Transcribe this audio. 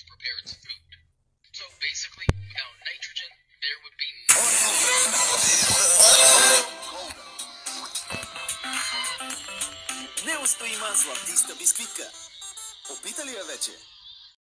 plants prepare its food. So basically, without nitrogen, there would be no... Неустоима златиста бисквитка. Опитали я вече?